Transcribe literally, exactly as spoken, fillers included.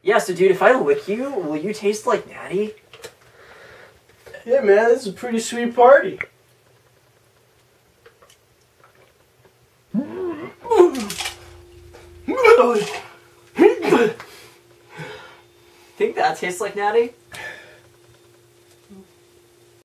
Yeah, so dude, if I lick you, will you taste like Natty? Yeah, man, this is a pretty sweet party. Think that tastes like Natty?